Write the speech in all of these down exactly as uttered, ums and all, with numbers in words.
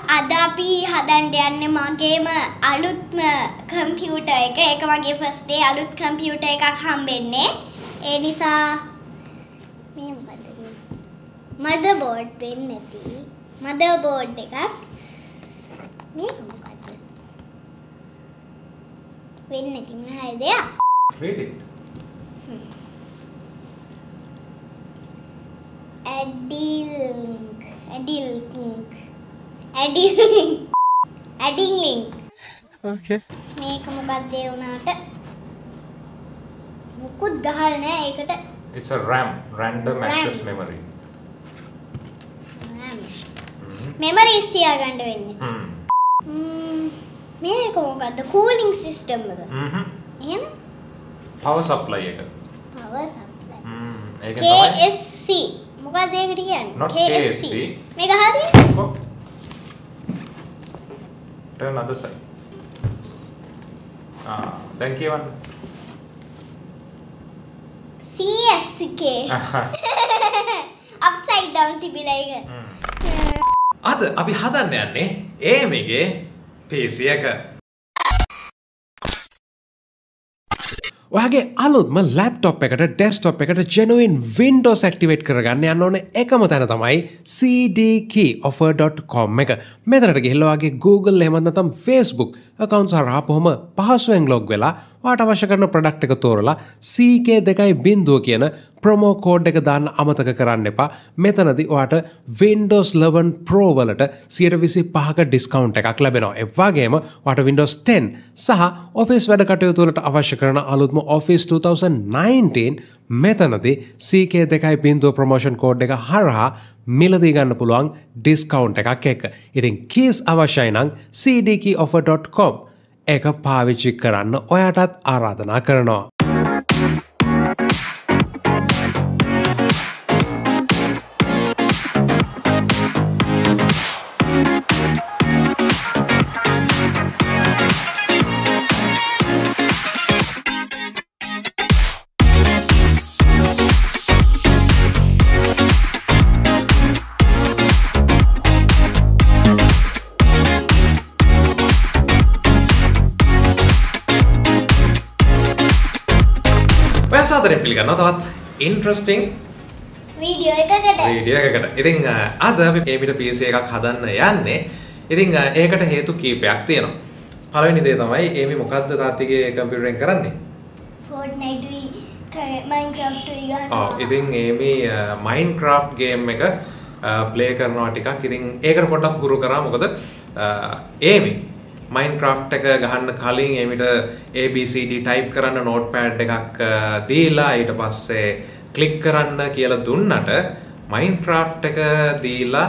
අද අපි හදන්න යන්නේ මගේම අලුත්ම කම්පියුටර් එක. ඒක මගේ ෆස්ට් ඩේ අලුත් කම්පියුටර් එකක් හම්බෙන්නේ. ඒ නිසා මේ මොකද මදර්බෝඩ් වෙන්නේ නැති මදර්බෝඩ් එකක්. මේක මොකද වෙන්නේ නැති මොන හරි දෙයක්. Read it. Adding Adding Adding Adding link. Okay. මේක මොකක්ද ඒ උනාට මුකුත් ගහලා නැහැ ඒකට. It's a RAM, random RAM. access memory. RAM. memories තියාගන්න වෙන්නේ. Hmm. ම්ම් මේක මොකක්ද cooling system එක. Mhm. එහෙම Power supply එක. power supply. Hmm. ඒක K තමයි. S C මොකක්ද ඒකට කියන්නේ? Not K S C. K S C. මේක හරි? Oh. Turn other side. Ah, දැන් කියවන්න. C S K. upside down තිබිලා ඒක. අද අපි හදන්න යන්නේ ඒමිගේ P C එක. ඔයාගේ අලුත්ම ලැප්ටොප් එකට ඩෙස්ක්ටොප් එකට genuine Windows activate කරගන්න යන්න ඕනේ එකම තැන තමයි c d key offer dot com එක. මෙතනට ගිහිල්ලා ඔයාගේ Google එහෙම නැත්නම් Facebook account හරහා කොහොම පහසුවෙන් log වෙලා ඔයාට අවශ්‍ය කරන product එක තෝරලා C K two කියන promo code එක දාන්න අමතක කරන්න එපා. මෙතනදී ඔයාට Windows eleven Pro වලට one hundred twenty-five ක discount එකක් ලැබෙනවා. ඒ වගේම ඔයාට Windows ten සහ Office වැඩ කටයුතු වලට අවශ්‍ය කරන අලුත්ම Office twenty nineteen මෙතනදී C K two promotion code එක හරහා මිලදී ගන්න පුළුවන් discount එකක් එක්ක. ඉතින් keys අවශ්‍යයි නම් c d key offer dot com එක පාවිච්චි කරන්න ඔයාටත් ආරාධනා කරනවා. සාදරයෙන් පිළිගන්නවා තවත් ඉන්ට්‍රස්ටිං වීඩියෝ එකකට. වීඩියෝ එකකට. ඉතින් අද අපි ඒමිට P C එකක් හදන්න යන්නේ. ඉතින් ඒකට හේතු කීපයක් තියෙනවා. පළවෙනි දේ තමයි ඒමි මොකද්ද තාත්තිගේ කම්පියුටරෙන් කරන්නේ? Fortnite Minecraft ගන්න. ඔව්. ඉතින් ඒමි Minecraft game එක ප්ලේ කරනවා ටිකක්. ඉතින් ඒකට පොඩ්ඩක් හුරු කරා. මොකද ඒමි Minecraft එක ගහන්න කලින් එමිට A B C D type කරන්න notepad එකක් දීලා ඊට පස්සේ click කරන්න කියලා දුන්නට Minecraft එක දීලා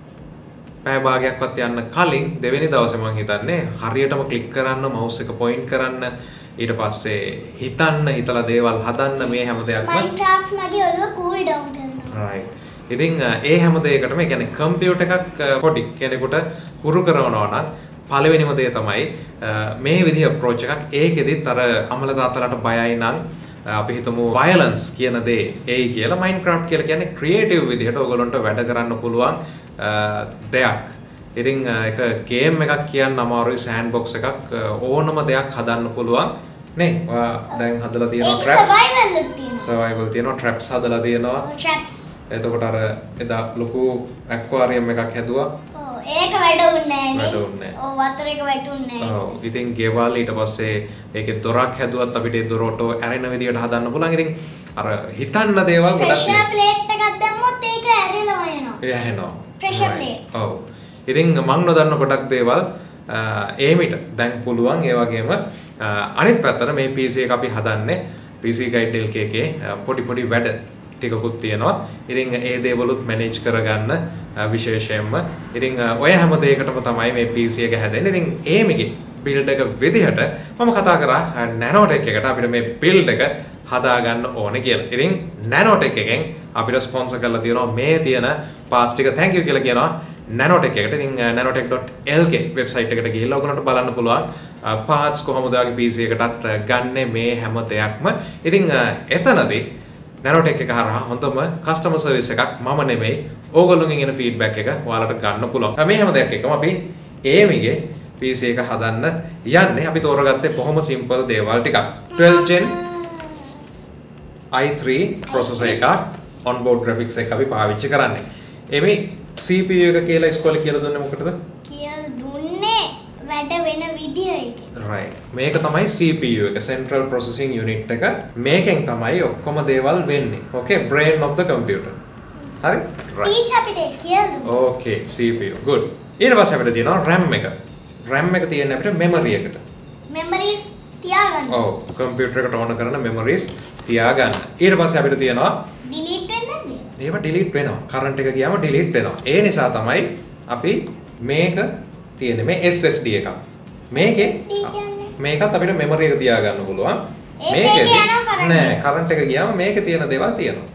පැය භාගයක්වත් යන්න කලින් දෙවෙනි දවසේ මම හිතන්නේ හරියටම click කරන්න mouse එක point කරන්න ඊට පස්සේ හිතන්න හිතලා දේවල් හදන්න මේ හැම දෙයක්ම Minecraft මගේ ඔළුව cool down කරනවා. right. ඉතින් ඒ හැම දෙයකටම ඒ කියන්නේ computer එකක් පොඩි කෙනෙකුට හුරු කරනවා නම් පළවෙනිම දේ තමයි මේ විදිහ approach එකක් ඒකෙදිත් අර අමල තාත්තලාට බයයි නම් අපි හිතමු violence කියන දේ ඒයි කියලා Minecraft කියලා කියන්නේ creative විදිහට ඔයගොල්ලන්ට වැඩ කරන්න පුළුවන් දෙයක්. ඉතින් ඒක game එකක් කියන්න අමාරුයි sandbox එකක් ඕනම දෙයක් හදන්න පුළුවන් නේ. ඔයා දැන් හදලා තියෙනවා traps. survival තියෙනවා. survival තියෙනවා traps හදලා තියෙනවා. traps. එතකොට අර එදා ලොකු aquarium එකක් හැදුවා. ඒක වැඩුන්නේ නැහැ නේ. වැඩුන්නේ නැහැ. ඔව් වතුර එක වැටුන්නේ නැහැ. ඔව්. ඉතින් ගෙවල් ඊට පස්සේ ඒකේ දොරක් හැදුවත් අපිට ඒ දොරට ඇරෙන විදියට හදන්න පුළුවන්. ඉතින් අර හිතන්න දේවල් ගොඩක් pressure plate එකක් දැම්මොත් ඒක ඇරිලා යනවා. එහේනවා. pressure plate. ඔව්. ඉතින් මම නොදන්න ගොඩක් දේවල් ඒමිට දැන් පුළුවන්. ඒ වගේම අනිත් පැත්තට මේ P C එක අපි හදන්නේ P C Guide L K එකේ පොඩි පොඩි වැඩ ටිකකුත් තියෙනවා. ඉතින් ඒ දේවලුත් මැනේජ් කරගන්න විශේෂයෙන්ම ඉතින් ඔය හැම දෙයකටම තමයි මේ P C එක හැදෙන්නේ. ඉතින් ඒමිගේ build එක විදිහට මම කතා කරා Nanotech එකට අපිට මේ build එක හදා ගන්න ඕනේ කියලා. ඉතින් Nanotech එකෙන් අපිට ස්පොන්සර් කරලා තියෙනවා මේ තියෙන parts ටික. thank you කියලා කියනවා Nanotech එකට. ඉතින් nanotech dot L K website එකට ගිහිල්ලා ඔයගොල්ලන්ට බලන්න පුළුවන් parts කොහොමද ඔයාගේ P C එකටත් ගන්න මේ හැම දෙයක්ම. ඉතින් එතනදී Nanotech එක හරහා හොඳම customer service එකක් මම නෙමෙයි ඕගොල්ලෝගෙන් එන ෆීඩ්බැක් එක ඔයාලට ගන්න පුළුවන්. මේ හැම දෙයක් එකම අපි ඒමිගේ P C එක හදන්න යන්නේ. අපි තෝරගත්තේ බොහොම සිම්පල් දේවල් ටිකක්. twelve gen i three processor එකක් onboard graphics එක අපි පාවිච්චි කරන්නේ. එමේ C P U එක කියලා ඉස්කෝලේ කියලා දුන්නේ මොකටද? කියලා දුන්නේ වැඩ වෙන විදිය එක. right. මේක තමයි C P U එක central processing unit එක. මේකෙන් තමයි ඔක්කොම දේවල් වෙන්නේ. okay brain of the computer. හරි? right. teach අපිට කියලා දුන්නා. okay C P U good. ඊට පස්සේ අපිට තියෙනවා RAM එක. RAM එක තියෙන අපිට memory එකට. memories තියාගන්න. ඔව් computer එකට ඕන කරන memories තියාගන්න. ඊට පස්සේ අපිට තියෙනවා delete වෙන්නේ නැද්ද? ඒවා delete වෙනවා. current එක ගියාම delete වෙනවා. ඒ නිසා තමයි අපි මේක තියෙන්නේ මේ S S D එකක්. මේකේ S S D කියන්නේ මේකත් අපිට memory එක තියාගන්න පුළුවන්. මේකේ නෑ current එක ගියාම මේකේ තියෙන දේවල් තියෙනවා.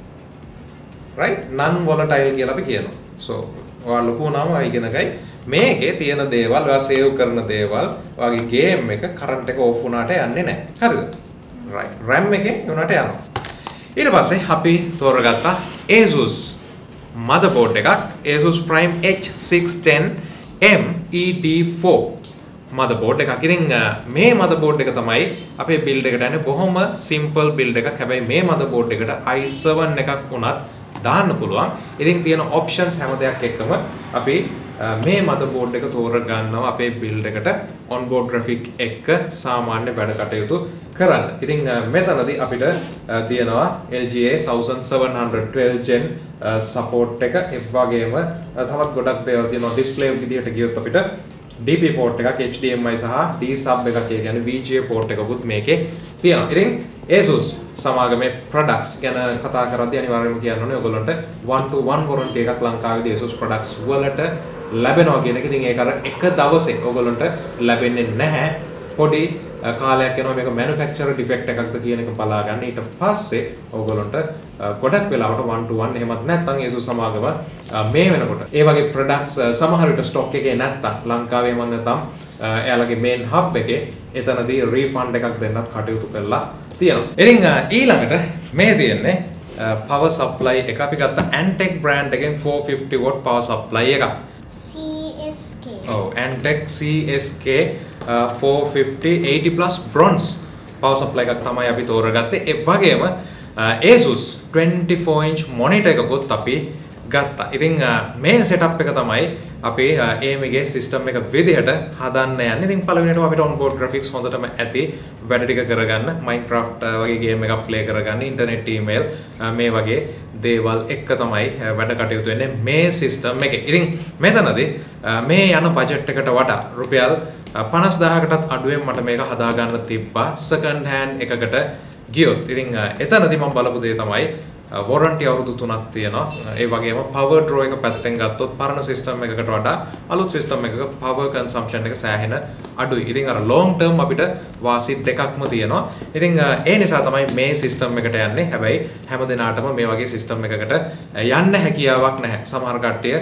right non volatile කියලා අපි කියනවා. so ඔයාලා ලොකු වුණාම ආයි ඉගෙනගයි මේකේ තියෙන දේවල් ඔයා සේව් කරන දේවල් ඔයාගේ ගේම් එක කරන්ට් එක ඕෆ් වුණාට යන්නේ නැහැ. හරිද? right. RAM එකේ උනාට යනවා. ඊට පස්සේ අපි තෝරගත්තා Asus motherboard එකක් Asus Prime H six ten M E D four motherboard එකක්. ඉතින් මේ motherboard එක තමයි අපේ build එකට යන්නේ බොහොම simple build එකක්. හැබැයි මේ motherboard එකට i seven එකක් වුණත් දාන්න පුළුවන්. ඉතින් තියෙන options හැම දෙයක් එක්කම අපි මේ motherboard එක තෝරගන්නවා අපේ build එකට onboard graphic එක සාමාන්‍ය වැඩ කටයුතු කරන්න. ඉතින් මෙතනදී අපිට තියෙනවා L G A seventeen twelve gen support එක. ඒ වගේම තවත් ගොඩක් දේවල් තියෙනවා. display විදියට ගියොත් අපිට D P port එකක් H D M I සහ D sub එකක් කියන්නේ V G A port එකකුත් මේකේ තියෙනවා. ඉතින් Asus සමාගමේ products ගැන කතා කරද්දී අනිවාර්යයෙන්ම කියන්න ඕනේ ඔයගොල්ලන්ට one to one warranty එකක් ලංකාවේදී Asus products වලට ලැබෙනවා කියන එක. ඉතින් ඒක අර එක දවසේ ඔයගොල්ලන්ට ලැබෙන්නේ නැහැ. පොඩි කාලයක් යනවා මේක manufacturer defect එකක්ද කියන එක බලා ගන්න. ඊට පස්සේ ඔයගොල්ලන්ට ගොඩක් වෙලාවට one to one එහෙමත් නැත්නම් Asus සමාගම මේ වෙනකොට ඒ වගේ products සමහර විට stock එකේ නැත්නම් ලංකාවේ මම නැත්නම් එයාලගේ main hub එකේ එතනදී refund එකක් දෙන්නත් කටයුතු කරලා තියෙනවා. ඉතින් ඊළඟට මේ තියෙන්නේ power supply එක. අපි ගත්ත Antec brand එකෙන් four fifty watt power supply එකක්. C S K. Oh, Antec C S K uh, four fifty eighty plus bronze power supply එකක් තමයි අපි තෝරගත්තේ. ඒ වගේම uh, Asus twenty-four inch monitor එකකුත් අපි ගත්තා. ඉතින් uh, මේ setup එක තමයි අපි A M D ගේ system එක විදිහට හදන්න යන්නේ. ඉතින් පළවෙනිට අපිට onboard graphics හොඳටම ඇති වැඩ ටික කරගන්න, Minecraft uh, වගේ game එකක් play කරගන්න, internet email uh, මේ වගේ දේවල් එක්ක තමයි වැඩ කටයුතු වෙන්නේ මේ සිස්ටම් එකේ. ඉතින් මෙතනදී මේ යන බජට් එකට වඩා රුපියල් පනස් දහයකටත් අඩුවෙන් මට මේක හදා ගන්න තිබ්බා second hand එකකට ගියොත්. ඉතින් එතනදී මම බලපු දේ තමයි warranty අවුරුදු තුනක් තියෙනවා. ඒ වගේම power draw එක පැත්තෙන් ගත්තොත් පරණ සිස්ටම් එකකට වඩා අලුත් සිස්ටම් එකක power consumption එක සෑහෙන අඩුයි. ඉතින් අර long term අපිට වාසි දෙකක්ම තියෙනවා. ඉතින් ඒ නිසා තමයි මේ සිස්ටම් එකට යන්නේ. හැබැයි හැම දිනාටම මේ වගේ සිස්ටම් එකකට යන්න හැකියාවක් නැහැ. සමහර කට්ටිය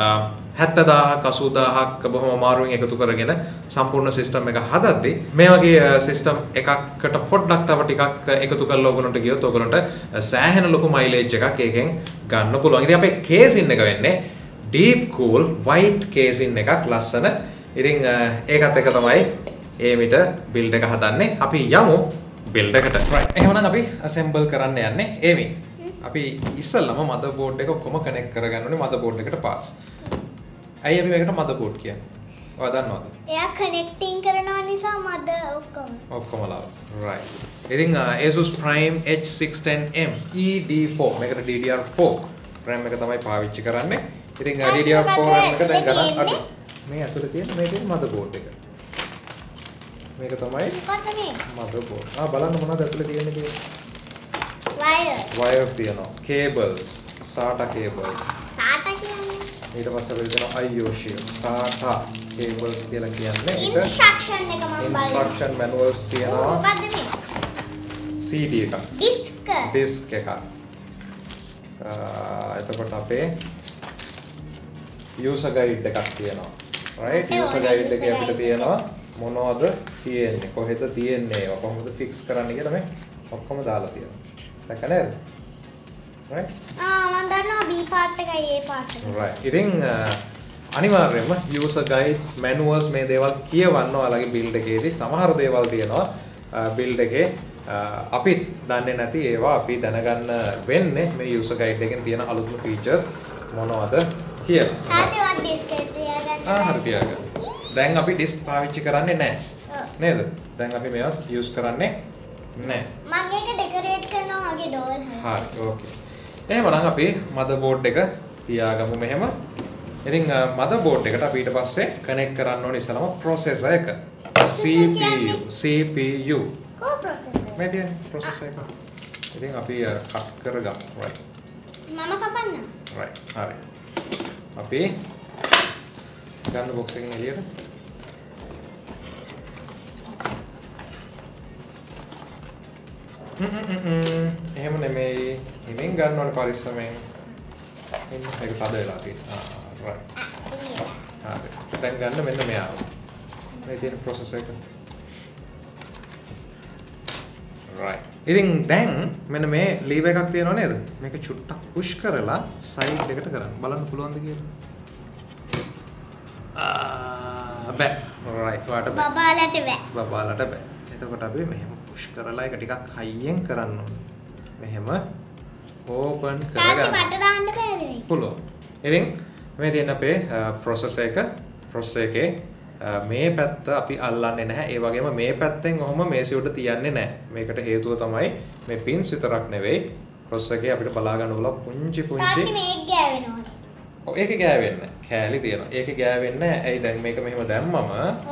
හැත්තදාහක් අසූදාහක් බොහොම අමාරුවෙන් එකතු කරගෙන සම්පූර්ණ සිස්ටම් එක හදද්දී මේ වගේ සිස්ටම් එකකට පොඩ්ඩක් තව ටිකක් එකතු කරලා ඔයගොල්ලන්ට ගියොත් ඔයගොල්ලන්ට සෑහෙන ලොකු මයිලේජ් එකක් ඒකෙන් ගන්න පුළුවන්. ඉතින් අපේ කේසින් එක වෙන්නේ deep cool white කේසින් එකක් ලස්සන. ඉතින් ඒකත් එක තමයි ඒමිට build එක හදන්නේ. අපි යමු build එකට. right. එහෙනම් අපි assemble කරන්න යන්නේ ඒමි. අපි ඉස්සෙල්ලාම motherboard එක ඔක්කොම connect කරගන්න ඕනේ motherboard එකට pass. ඇයි අපි මේකට motherboard කියන්නේ? ඔයා දන්නවද? එයා කනෙක්ටිං කරනවා නිසා මද ඔක්කොම. ඔක්කොම ලාව. right. ඉතින් Asus Prime H six ten M E D four මේකට D D R four RAM එක තමයි පාවිච්චි කරන්නේ. ඉතින් D D R four RAM එක දැන් ගණන් අඩු. මේ ඇතුලේ තියෙන මේකේ motherboard එක. මේක තමයි මොකක්ද මේ? motherboard. ආ බලන්න මොනවද ඇතුලේ තියෙන්නේ කියලා. wire. wire තියෙනවා. cables, SATA cables. SATA කියන්නේ ඊට පස්සේ අපිට තියෙනවා I O shield, SATA cables කියලා කියන්නේ ඒක instruction එක මම බලනවා. instruction manuals තියෙනවා. මොකක්ද මේ? C D එකක්. disk. disk එකක්. එතකොට අපේ user guide එකක් තියෙනවා. right? user guide එකේ අපිට තියෙනවා මොනවද තියෙන්නේ, කොහෙද තියෙන්නේ, ඒවා කොහොමද fix කරන්න කියලා මේ ඔක්කොම දාලා තියෙනවා. දැක්ක නේද? right? ආ මම දන්නවා B part එකයි A part එකයි. right. ඉතින් අනිවාර්යයෙන්ම user guides manuals මේ දේවල් කියවන්න ඔයාලගේ build එකේදී සමහර දේවල් තියෙනවා build එකේ අපි දන්නේ නැති ඒවා අපි දැනගන්න වෙන්නේ මේ user guide එකෙන් තියෙන අලුත්ම features මොනවද කියලා. තාත්තේ disk එක තියාගන්න. ආ හරි තියාගන්න. දැන් අපි disk පාවිච්චි කරන්නේ නැහැ. නේද? දැන් අපි මේවා use කරන්නේ නැහැ. මම ඒක decorate කරනවා මගේ doll එක. හරි okay. එහෙනම් අපි motherboard එක තියාගමු මෙහෙම. ඉතින් motherboard එකට අපි ඊට පස්සේ connect කරන්න ඕනේ ඉස්සලම processor එක. C P U C P U. කො processor? මේ තියෙන processor එක. ඉතින් අපි cut කරගමු. right. මම කපන්න. right. හරි. අපි ගන්න box එකෙන් එළියට. හ්ම් හ්ම් හ්ම්. එහෙම නෙමෙයි. ඉතින් ගන්න ඕනේ පරිස්සමෙන්. එන්න ඒක තද වෙලා තියෙනවා. ආ right. හරි. දැන් ගන්න මෙන්න මෙයාව. මේ තියෙන processor එක. right. ඉතින් දැන් මෙන්න මේ lever එකක් තියෙනව නේද? මේක චුට්ටක් push කරලා side එකට කරන්න. බලන්න පුළුවන්ද කියලා? ආ බෑ. right. වාට බෑ. බබාලට බෑ. බබාලට බෑ. එතකොට අපි මෙහෙම push කරලා ඒක ටිකක් හයියෙන් කරන්න ඕනේ. මෙහෙම open තාත්තේ කරගන්න. කට දාන්න බෑද මේක? පුළුවන්. ඉතින් මේ තියෙන අපේ processor එක processor එකේ මේ පැත්ත අපි අල්ලන්නේ නැහැ. ඒ වගේම මේ පැත්තෙන් ඔහොම මේසෙ උඩ තියන්නේ නැහැ. මේකට හේතුව තමයි මේ pins විතරක් නෙවෙයි processor එකේ අපිට බලා ගන්න පුළුවන් පුංචි පුංචි තාත්තේ මේක ගෑවෙනවා. ඔව් ඒකේ ගෑවෙන්නේ නැහැ. කෑලි තියෙනවා. ඒකේ ගෑවෙන්නේ නැහැ. ඇයි දැන් මේක මෙහෙම දැම්මම ඔව්.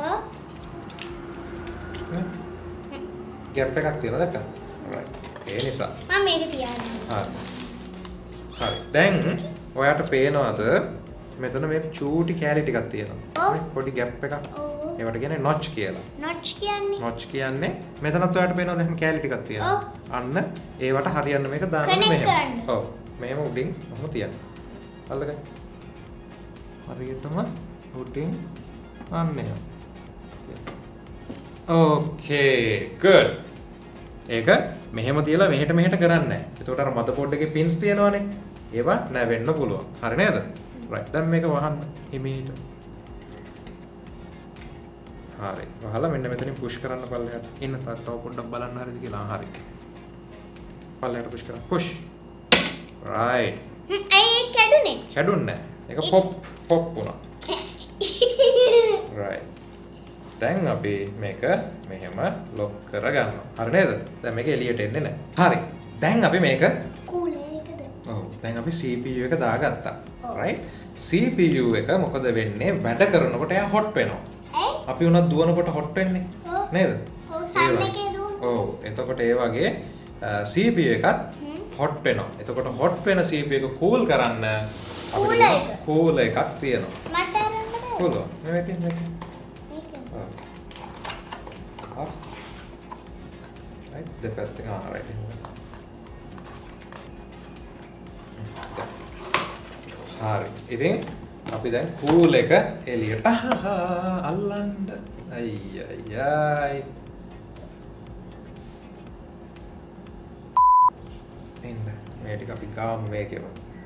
ගැප් එකක් තියෙනවා දැක්කද? right. ඒ නිසා. මම මේක තියාගන්න. හරි. හරි. දැන් ඔයාට පේනවද මෙතන මේ චූටි කෑලි ටිකක් තියෙනවා. ඔව්. පොඩි ගැප් එකක්. ඔව්. ඒවට කියන්නේ notch කියලා. notch කියන්නේ notch කියන්නේ මෙතනත් ඔයාට පේනවද එහෙම කෑලි ටිකක් තියෙනවා. ඔව්. අන්න ඒවට හරියන්න මේක දාන්න Connect මෙහෙම. කරන්න. ඔව්. මෙහෙම උඩින් ඔහොම තියන්න. අල්ලගන්න. හරියටම උඩින් අන්න එහෙම. okay good. ඒක මෙහෙම තියලා මෙහෙට මෙහෙට කරන්නේ නැහැ. එතකොට අර motherboard එකේ pins තියෙනවනේ. ඒවා නැවෙන්න පුළුවන්. හරි නේද? right. දැන් මේක වහන්න හිමීට. හරි. වහලා මෙන්න මෙතනින් push කරන්න පල්ලෙහාට. ඉන්න තව පොඩ්ඩක් බලන්න හරිද කියලා. හරි. පල්ලෙහාට push කරන්න. push. right. හ්ම් ඇයි ඒක කැඩුනේ? කැඩුන්නේ නැහැ. ඒක pop pop වුණා. right. දැන් අපි මේක මෙහෙම lock කරගන්නවා. හරි නේද? දැන් මේක එළියට එන්නේ නැහැ. හරි. දැන් අපි මේක කූලර් එකද? ඔව්. දැන් අපි C P U එක දාගත්තා. ඔව්. right? C P U එක මොකද වෙන්නේ? වැඩ කරනකොට එයා hot වෙනවා. ඇයි? අපි උනත් දුවනකොට hot වෙන්නේ. ඔව්. නේද? ඔව් සන් එකේ දුවන. ඔව්. එතකොට ඒ වගේ C P U එකත් hot වෙනවා. එතකොට hot වෙන C P U එක cool කරන්න Cooler එක. cooler එකක් තියෙනවා. මට අරන්න බෑ. පුළුවන්. මේ තියෙන මේක. මේක. ඔව්. off. right? දෙපැත්තෙන් ආ right. හරි. ඉතින් අපි දැන් cool එක එළියට අල්ලන්න. අයි අයි අයි. එන්න මේ ටික අපි ගාමු මේකෙම.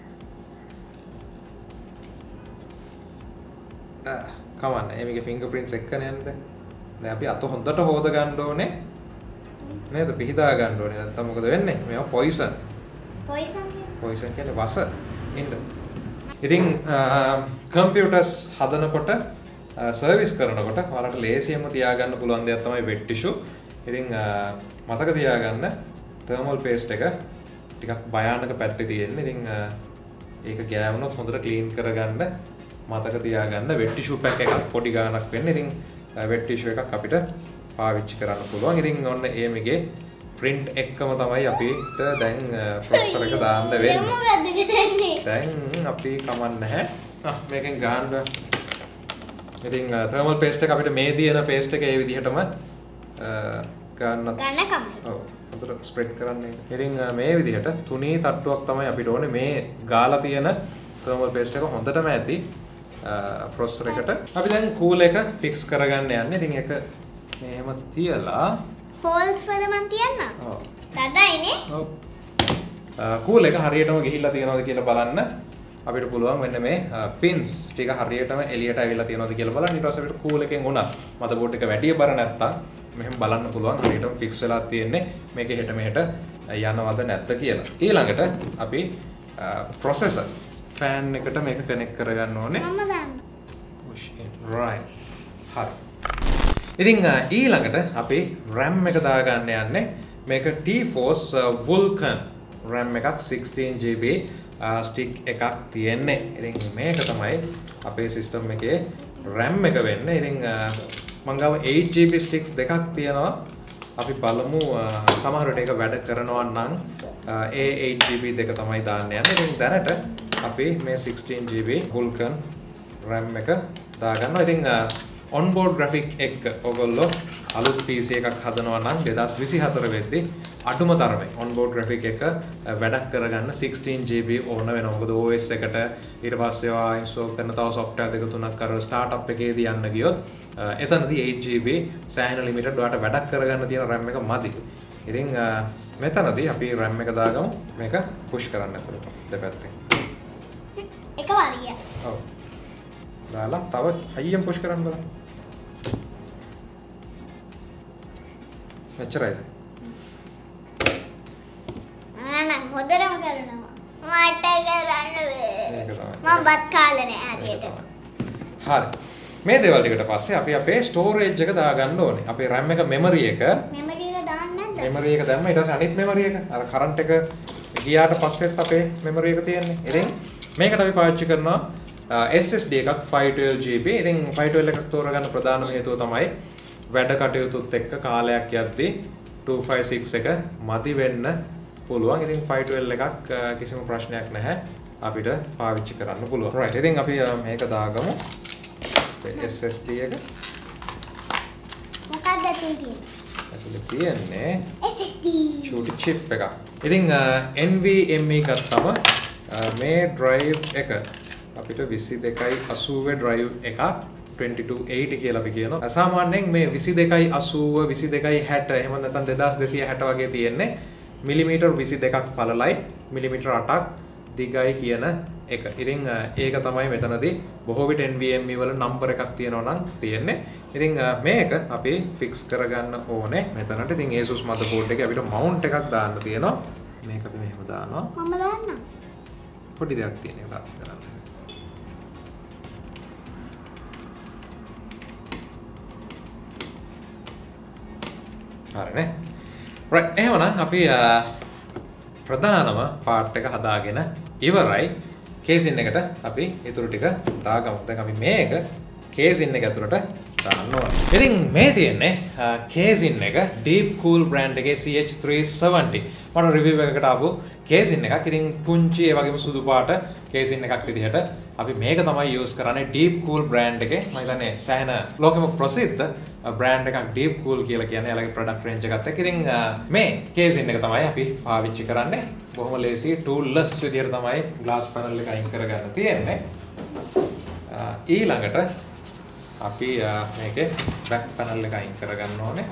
ආ කවන්න. මේකේ fingerprints එක්කනේ යන්නේ දැන්. දැන් අපි අත හොඳට හොද ගන්න ඕනේ. නේද? පිහිදා ගන්න ඕනේ. නැත්නම් මොකද වෙන්නේ? මේවා poison. poison කියන්නේ? poison කියන්නේ වස. ඉන්න. ඉතින් කම්පියුටර්ස් හදනකොට සර්විස් කරනකොට ඔයාලට ලේසියෙන්ම තියාගන්න පුළුවන් දෙයක් තමයි wet tissue. ඉතින් මතක තියාගන්න thermal paste එක ටිකක් භයානක පැත්තේ තියෙන්නේ. ඉතින් ඒක ගෑවුනොත් හොඳට ක්ලීන් කරගන්න මතක තියාගන්න wet tissue pack එකක් පොඩි ගාණක් වෙන්නේ. ඉතින් wet tissue එකක් අපිට පාවිච්චි කරන්න පුළුවන්. ඉතින් ඔන්න ඒමගේ print එක්කම තමයි අපිට දැන් processor එක දාන්න වෙන්නේ. දැන් අපි කමන්න නැහැ. ආ මේකෙන් ගන්න. ඉතින් thermal paste එක අපිට මේ තියෙන paste එක ඒ විදිහටම ගන්න ගන්න කමයි. ඔව්. හොඳට ස්ප්‍රෙඩ් කරන්න ඒක. ඉතින් මේ විදිහට තුනී තට්ටුවක් තමයි අපිට ඕනේ මේ ගාලා තියෙන thermal paste එක හොඳටම ඇති processor එකට. අපි දැන් cool එක fix කරගන්න යන්නේ. ඉතින් ඒක මෙහෙම තියලා holes වල මන් තියන්න. ඔව්. දදායිනේ. ඔව්. කූල් එක හරියටම ගිහිල්ලා තියෙනවද කියලා බලන්න අපිට පුළුවන් වෙන්න මේ පින්ස් ටික හරියටම එළියට ඇවිල්ලා තියෙනවද කියලා බලන්න. ඊට පස්සේ අපිට කූල් එකෙන් උනත් මදර්බෝඩ් එක වැඩි බර නැත්තම් මෙහෙම බලන්න පුළුවන් හරියටම ෆික්ස් වෙලා තියෙන්නේ මේකේ හෙට මෙහෙට යනවද නැද්ද කියලා. ඊළඟට අපි ප්‍රොසෙසර් ෆෑන් එකට මේක කනෙක්ට් කරගන්න ඕනේ. මම දාන්න. push it right. හරි. ඉතින් ඊළඟට අපි RAM එක දාගන්න යන්නේ මේක T-Force Vulcan RAM එකක් sixteen G B stick එකක් තියෙන්නේ. ඉතින් මේක තමයි අපේ system එකේ RAM එක වෙන්නේ. ඉතින් මම ගාව eight G B sticks දෙකක් තියෙනවා. අපි බලමු සමහර විට ඒක වැඩ කරනවා නම් ඒ eight G B දෙක තමයි දාන්න යන්නේ. ඉතින් දැනට අපි මේ sixteen G B Vulcan RAM එක දාගන්නවා. ඉතින් onboard graphic එක ඔයගොල්ලෝ අලුත් P C එකක් හදනවා නම් twenty twenty-four වෙද්දී අඩුම තරමේ onboard graphic එක වැඩක් කරගන්න sixteen G B ඕන වෙනවා. මොකද O S එකට ඊට පස්සේ ඒවා install කරන තව software දෙක තුනක් කරලා startup එකේදී යන්න ගියොත් එතනදී eight G B සෑහෙන limited ඔයාලට වැඩක් කරගන්න තියෙන RAM එක මදි. ඉතින් මෙතනදී අපි RAM එක දාගමු. මේක push කරන්න පුළුවන් දෙපැත්තෙන්. එක වරිය. ඔව්. දාලා තව හයියෙන් push කරන්න බලන්න. මෙච්චරයිද? ආනං හොදරම කරනවා. මට කරන්න බෑ. මම බත් කාලා නෑ හරියට. හරි. මේ දේවල් ටිකට පස්සේ අපි අපේ ස්ටෝරේජ් එක දාගන්න ඕනේ. අපේ RAM එක memory එක මෙමරි එක දාන්න නැද්ද? memory එක දැම්ම ඊට පස්සේ අනිත් memory එක අර current එක ගියාට පස්සෙත් අපේ memory එක තියෙන්නේ. ඉතින් මේකට අපි පාවිච්චි කරනවා S S D එකක් five twelve G B. ඉතින් five twelve එකක් තෝරගන්න ප්‍රධානම හේතුව තමයි වැඩ කටයුතුත් එක්ක කාලයක් යද්දී two fifty-six එක මදි වෙන්න පුළුවන්. ඉතින් five twelve එකක් කිසිම ප්‍රශ්නයක් නැහැ. අපිට පාවිච්චි කරන්න පුළුවන්. right. ඉතින් අපි මේක දාගමු. S S D එක. මොකක්ද තියෙන්නේ? ඇතුලේ තියෙන්නේ S S D. චූටි chip එකක්. ඉතින් NVMe ගත්තම මේ drive එක අපිට twenty-two eighty drive එකක් twenty-two eighty කියලා අපි කියනවා. සාමාන්‍යයෙන් මේ twenty-two eighty twenty-two sixty එහෙම නැත්නම් twenty-two sixty වගේ තියෙන්නේ මිලිමීටර් twenty-two ක් පළලයි මිලිමීටර් eight ක් දිගයි කියන එක. ඉතින් ඒක තමයි මෙතනදී බොහෝ විට NVMe වල නම්බර් එකක් තියෙනවා නම් තියෙන්නේ. ඉතින් මේක අපි ෆික්ස් කරගන්න ඕනේ මෙතනට. ඉතින් Asus motherboard එකේ අපිට mount එකක් දාන්න තියෙනවා. මේක අපි මෙහෙම දානවා. මම දාන්නම්. පොඩි දෙයක් තියෙනවා දාන්න. හරිනේ. right එහෙනම් අපි ප්‍රධානම පාර්ට් එක හදාගෙන ඉවරයි. කේසින් එකට අපි ඊටු ටික දාගමු. දැන් අපි මේක කේසින් එක ඇතුළට දාන්න ඕනේ. ඉතින් මේ තියෙන්නේ කේසින් එක Deep Cool brand එකේ C H three seventy. මම රිවිව් එකකට ආපු කේසින් එකක්. ඉතින් පුංචි ඒ වගේම සුදු පාට කේසින් එකක් විදිහට අපි මේක තමයි යූස් කරන්නේ Deep Cool brand එකේ. මම හිතන්නේ සෑහෙන ලෝකෙම ප්‍රසිද්ධ brand එකක් Deep Cool කියලා කියන්නේ. එයාලගේ product range එකත් එක්ක. ඉතින් මේ කේසින් එක තමයි අපි පාවිච්චි කරන්නේ. බොහොම ලේසි toolless විදිහට තමයි glass panel එක අයින් කරගන්න තියෙන්නේ. ඊළඟට අපි මේකේ back panel එක අයින් කරගන්න ඕනේ.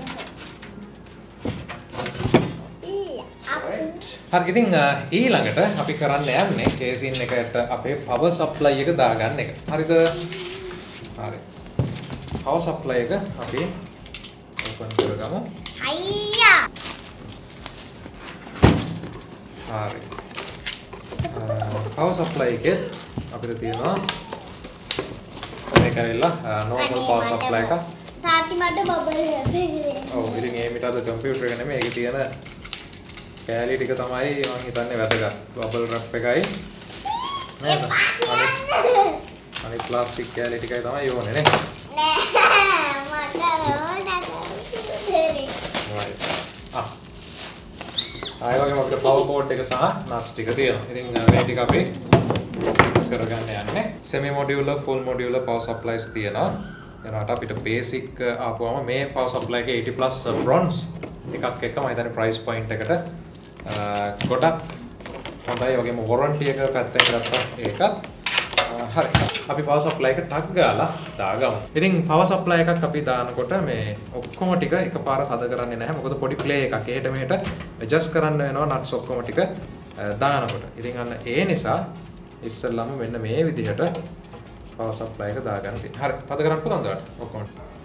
හරි ඉතින් ඊළඟට අපි කරන්න යන්නේ කේසින් එකට අපේ power supply එක දාගන්න එක. හරිද? හරි. power supply එක අපි open කරගමු. අයියා. හරි. power supply එකේ අපිට තියෙනවා මේක ඇවිල්ලා normal power supply එක. තාත්ති මට බබල් හැදෙන්නේ. ඔව් ඉතින් මේ මිට අද කම්පියුටර් එක නෙමෙයි ඒකේ තියෙන කෑලි ටික තමයි මම හිතන්නේ වැදගත්. බබල් රැප් එකයි නේද? අනිත් ප්ලාස්ටික් කෑලි ටිකයි තමයි ඕනේ නේ. නෑ මට ඕනක. ආ. ආයෙ වගේම අපිට පවර් බෝඩ් එක සහ නට්ස් ටික තියෙනවා. ඉතින් මේ ටික අපි ෆික්ස් කරගන්න යන්නේ. semi modular full modular power supplies තියෙනවා. එනවාට අපිට basic ආපුවම මේ power supply එකේ eighty plus bronze එකක් එක්ක මම හිතන්නේ price point එකට ගොඩක් හොඳයි. වගේම warranty එක පැත්තෙන් ගත්තා ඒකත් හරි. අපි power supply එක ටක් ගාලා දාගමු. ඉතින් power supply එකක් අපි දානකොට මේ ඔක්කොම ටික එකපාරට හද කරන්නේ නැහැ. මොකද පොඩි play එකක් එහෙට මෙහෙට adjust කරන්න වෙනවා nuts ඔක්කොම ටික දානකොට. ඉතින් අන්න ඒ නිසා ඉස්සෙල්ලාම මෙන්න මේ විදිහට power supply එක දාගන්න තියෙනවා. හරි. තද කරන්න පුළුවන්ද ඔයාලට? ඔක්කොම.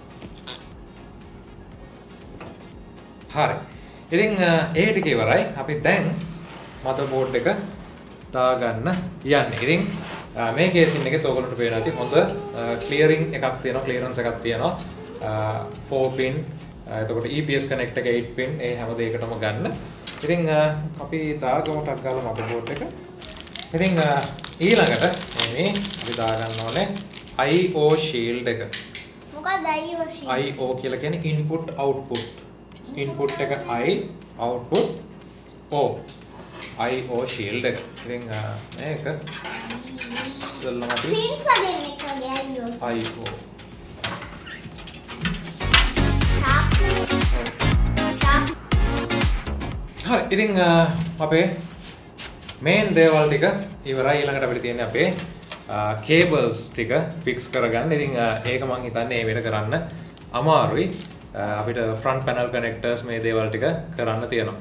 හරි. ඉතින් ඒ ටික ඉවරයි. අපි දැන් motherboard එක දාගන්න යන්නේ. ඉතින් මේ කේසින් එකේ ඔයගොල්ලන්ට පේනවා ඇති හොඳ clearing එකක් තියෙනවා, clearance එකක් තියෙනවා. four pin එතකොට E P S connect එක eight pin ඒ හැම දෙයකටම ගන්න. ඉතින් අපි දාගමු ටක් ගාලා motherboard එක. ඉතින් ඊළඟට මේ අපි දාගන්න ඕනේ I O shield එක. මොකක්ද I O shield? I O කියලා කියන්නේ input output. input එක I, output O. I O shield එක. ඉතින් මේක ඉස්සෙල්ලාම අපි pins වලින් එක වගේ I O. I O. හරි. ඉතින් අපේ මේන් දේවල් ටික ඉවරයි. ඊළඟට අපිට තියෙන්නේ අපේ cables ටික fix කරගන්න. ඉතින් ඒක මම හිතන්නේ මේ වෙලට කරන්න අමාරුයි. අපිට front panel connectors මේ දේවල් ටික කරන්න තියෙනවා.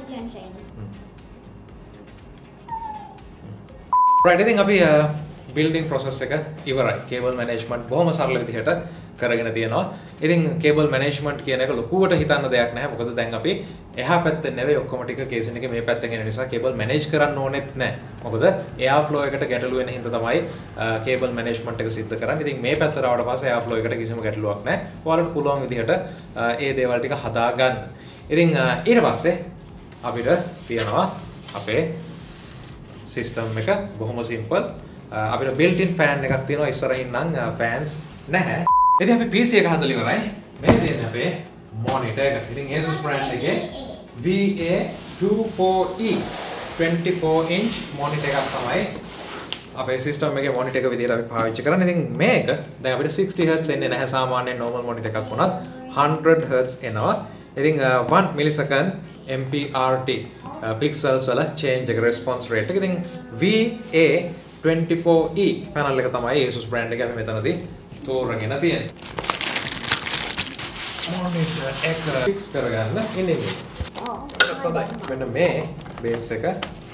right. ඉතින් අපි building process එක ඉවරයි. cable management බොහොම සරල විදිහට කරගෙන තියෙනවා. ඉතින් cable management කියන එක ලොකුවට හිතන්න දෙයක් නැහැ. මොකද දැන් අපි එහා පැත්තෙන් නෙවෙයි ඔක්කොම ටික කේසින් එකේ මේ පැත්තෙන් එන නිසා cable manage කරන්න ඕනෙත් නැහැ. මොකද air flow එකට ගැටලු වෙන හින්දා තමයි cable management එක සිද්ධ කරන්නේ. ඉතින් මේ පැත්තට ආවට පස්සේ air flow එකට කිසිම ගැටලුවක් නැහැ. ඔයාලට පුළුවන් විදිහට ඒ දේවල් ටික හදා ගන්න. ඉතින් ඊට පස්සේ අපිට තියෙනවා අපේ system එක බොහොම simple. අපිට built-in fan එකක් තියෙනවා. ඉස්සරහින් නම් fans නැහැ. ඉතින් අපි P C එක හදලා ඉවරයි. මේ දෙන්නේ අපේ monitor එක. ඉතින් Asus brand එකේ V A twenty-four E twenty-four inch monitor එකක් තමයි අපේ system එකේ monitor එක විදිහට අපි පාවිච්චි කරන්නේ. ඉතින් මේක දැන් අපිට sixty hertz එන්නේ නැහැ. සාමාන්‍ය normal monitor එකක් වුණත් one hundred hertz එනවා. ඉතින් one millisecond M P R T pixels වල change එක response rate එක. ඉතින් V A twenty-four E panel එක තමයි Asus brand එකේ අපි මෙතනදී තෝරගෙන තියෙන්නේ. monitor එක fix කරගන්න ඉන්නේ. ඔව්. මෙන්න මේ base එක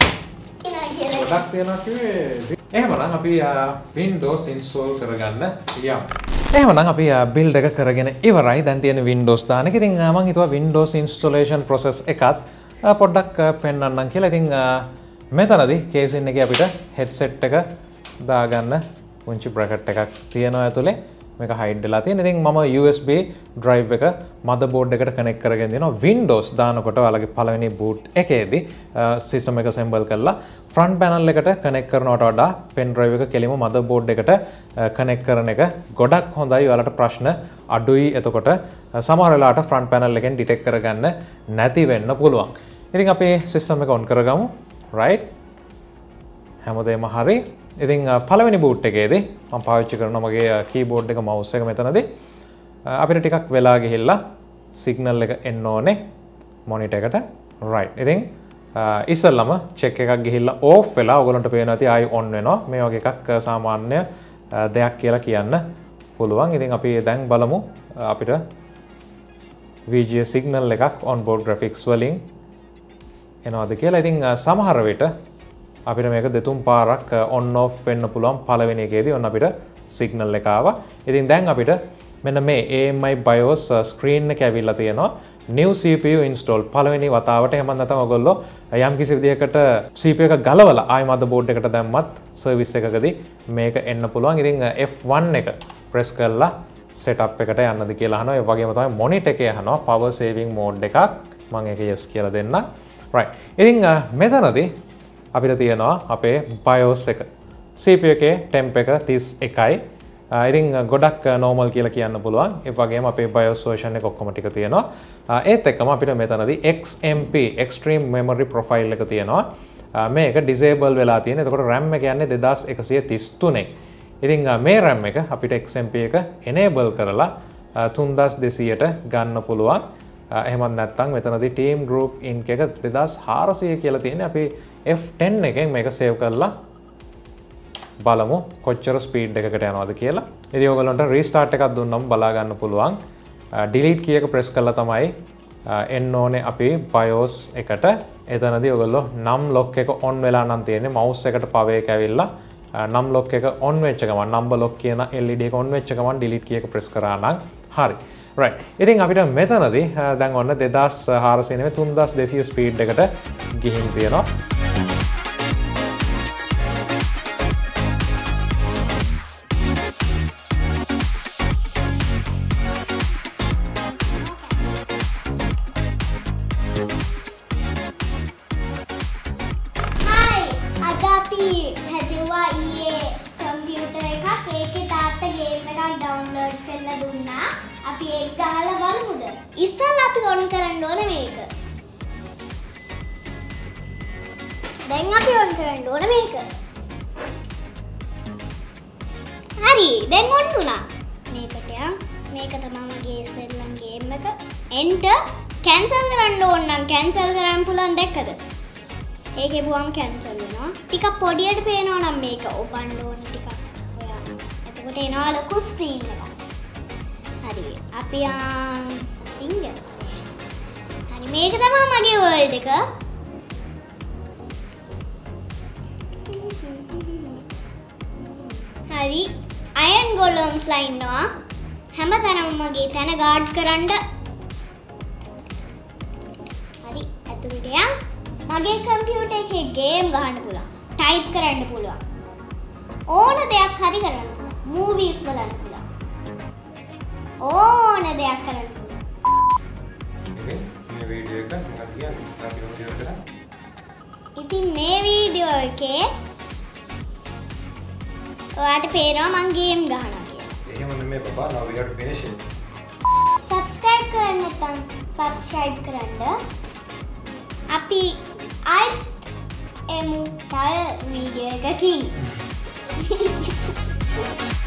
ගොඩක් තියෙනවා කිව්වේ. එහෙමනම් අපි Windows install කරගන්න යමු. එහෙමනම් අපි build එක කරගෙන ඉවරයි. දැන් තියෙන Windows දාන එක. ඉතින් මම හිතුවා Windows installation process එකත් පොඩ්ඩක් පෙන්වන්නම් කියලා. ඉතින් මෙතනදී කේසින් එකේ අපිට headset එක දාගන්න පුංචි bracket එකක් තියෙනවා ඇතුලේ. මේක hide වෙලා තියෙන. ඉතින් මම U S B drive එක motherboard එකට connect කරගෙන දෙනවා. Windows දානකොට ඔයාලගේ පළවෙනි boot එකේදී system එක assemble කරලා front panel එකට connect කරනවට වඩා pen drive එක කෙලින්ම motherboard එකට connect කරන එක ගොඩක් හොඳයි. ඔයාලට ප්‍රශ්න අඩුයි. එතකොට සමහර වෙලාවට front panel එකෙන් detect කරගන්න නැති වෙන්න පුළුවන්. ඉතින් අපි system එක on කරගමු. right. හැමදේම හරි. ඉතින් පළවෙනි boot එකේදී මම පාවිච්චි කරන මගේ keyboard එක mouse එක මෙතනදී අපිට ටිකක් වෙලා ගිහිල්ලා signal එක එන්න ඕනේ monitor එකට. right. ඉතින් ඉස්සෙල්ලම check එකක් ගිහිල්ලා off වෙලා ඔයගොල්ලන්ට පේනවා ඇති ආයි on වෙනවා. මේ වගේ එකක් සාමාන්‍ය දෙයක් කියලා කියන්න පුළුවන්. ඉතින් අපි දැන් බලමු අපිට V G A signal එකක් onboard graphics වලින් එනවාද කියලා. ඉතින් සමහර විට අපිට මේක දෙතුන් පාරක් on off වෙන්න පුළුවන්. පළවෙනි එකේදී ඔන්න අපිට signal එක ආවා. ඉතින් දැන් අපිට මෙන්න මේ A M I BIOS screen එක ඇවිල්ලා තියෙනවා. new C P U install පළවෙනි වතාවට. එහෙම නැත්නම් ඔයගොල්ලෝ යම් කිසි විදිහකට C P U එක ගලවලා ආයි motherboard එකට දැම්මත් service එකකදී මේක එන්න පුළුවන්. ඉතින් F one එක press කරලා setup එකට යන්නද කියලා අහනවා. ඒ වගේම තමයි monitor එකේ අහනවා power saving mode එකක්. මම ඒක yes කියලා දෙන්නම්. right. ඉතින් මෙතනදී අපිට තියෙනවා අපේ BIOS එක. C P U එකේ temp එක thirty-one යි. ඉතින් ගොඩක් normal කියලා කියන්න පුළුවන්. ඒ වගේම අපේ BIOS version එක ඔක්කොම ටික තියෙනවා. ඒත් එක්කම අපිට මෙතනදී X M P extreme memory profile එක තියෙනවා. මේක disable වෙලා තියෙන. එතකොට RAM එක යන්නේ twenty-one thirty-three. ඉතින් මේ RAM එක අපිට X M P එක enable කරලා thirty-two hundred ට ගන්න පුළුවන්. එහෙමත් නැත්නම් මෙතනදී team group ink එක twenty-four hundred කියලා තියෙන්නේ. අපි F ten එකෙන් මේක save කරලා බලමු කොච්චර ස්පීඩ් එකකට යනවද කියලා. ඉතින් ඔයගොල්ලන්ට restart එකක් දුන්නම බලා ගන්න පුළුවන්. delete key එක press කරලා තමයි එන්න ඕනේ අපි BIOS එකට. එතනදී ඔයගොල්ලෝ නම් ලොක් එක on වෙලා නම් තියෙන්නේ mouse එකට power එක ඇවිල්ලා නම් ලොක් එක on වෙච්ච ගමන් number lock කියන L E D එක on වෙච්ච ගමන් delete key එක press කරා නම් හරි. right. ඉතින් අපිට මෙතනදී දැන් ඔන්න දෙදාස් හාරසිය නෙමෙයි තුන්දාස් දෙසීය ස්පීඩ් එකට ගිහින් තියෙනවා. ඉස්සෙල්ලා අපි on කරන්න ඕනේ මේක. දැන් අපි on කරන්න ඕනේ මේක. හරි දැන් on වුණා. මේකට යන් මේක තමයි මගේ ඉස්සෙල්ලන් ගේම් එක. enter cancel කරන්න ඕන නම් cancel කරන්න පුළුවන් දැක්කද? ඒකේ බුවම cancel වෙනවා. ටිකක් පොඩියට පේනවා නම් මේක ඔබන්න ඕන ටිකක්. ඔයා. එතකොට එනවා ලොකු screen එකක්. හරි අපි යන් සිංගල්. හරි මේක තමයි මගේ world එක. හරි අයන් ගොලම්ස් ලා ඉන්නවා. හැමතැනම මගේ තැන ගාඩ් කරන්න. හරි ඇතුළට යන්. මගේ කම්පියුටර් එකේ ගේම් ගහන්න පුළුවන්. ටයිප් කරන්න පුළුවන්. ඕන දෙයක් හරි කරන්න පුළුවන්. මූවීස් බලන්න පුළුවන්. ඕන දෙයක් කරන්න පුළුවන්. මේ වීඩියෝ එක මොකක්ද කියන්නේ? අපි වීඩියෝ එක කරා. ඉතින් මේ වීඩියෝ එකේ ඔයාලට පේනවා මං ගේම් ගහනවා කියලා. එහෙම නෙමෙයි බබා. now we have to finish it. subscribe කරන්න නැත්නම් subscribe කරන්න. අපි ආයි එමු තව වීඩියෝ එකකින්.